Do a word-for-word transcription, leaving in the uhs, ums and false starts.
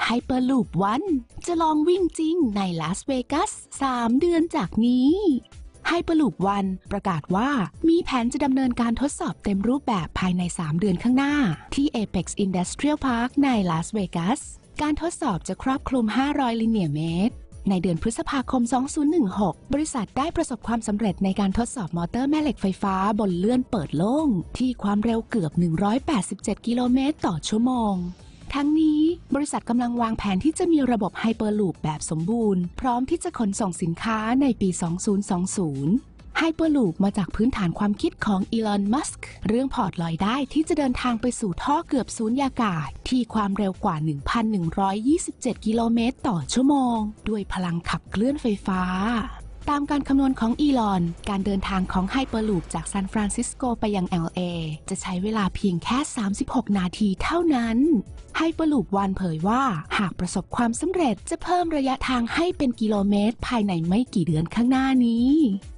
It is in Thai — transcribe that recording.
Hyperloop One จะลองวิ่งจริงในลาสเวกัสสามเดือนจากนี้ Hyperloop One ประกาศว่ามีแผนจะดำเนินการทดสอบเต็มรูปแบบภายในสามเดือนข้างหน้าที่ Apex Industrial Park ในลาสเวกัสการทดสอบจะครอบคลุมห้าร้อยลิเนียเมตรในเดือนพฤษภาคม สองพันสิบหก บริษัทได้ประสบความสำเร็จในการทดสอบมอเตอร์แม่เหล็กไฟฟ้าบนเลื่อนเปิดโล่งที่ความเร็วเกือบ หนึ่งร้อยแปดสิบเจ็ด กิโลเมตรต่อชั่วโมงทั้งนี้บริษัทกำลังวางแผนที่จะมีระบบไฮเปอร์ลูปแบบสมบูรณ์พร้อมที่จะขนส่งสินค้าในปี สองพันยี่สิบ Hyperloop มาจากพื้นฐานความคิดของอีลอน มัสก์เรื่องพอร์ตลอยได้ที่จะเดินทางไปสู่ท่อเกือบสูญญากาศที่ความเร็วกว่า หนึ่งพันหนึ่งร้อยยี่สิบเจ็ด กิโลเมตรต่อชั่วโมงด้วยพลังขับเคลื่อนไฟฟ้าตามการคำนวณของอีลอนการเดินทางของ Hyperloop จากซานฟรานซิสโกไปยัง แอล เอ จะใช้เวลาเพียงแค่สามสิบหกนาทีเท่านั้น Hyperloop One เผยว่าหากประสบความสำเร็จจะเพิ่มระยะทางให้เป็นกิโลเมตรภายในไม่กี่เดือนข้างหน้านี้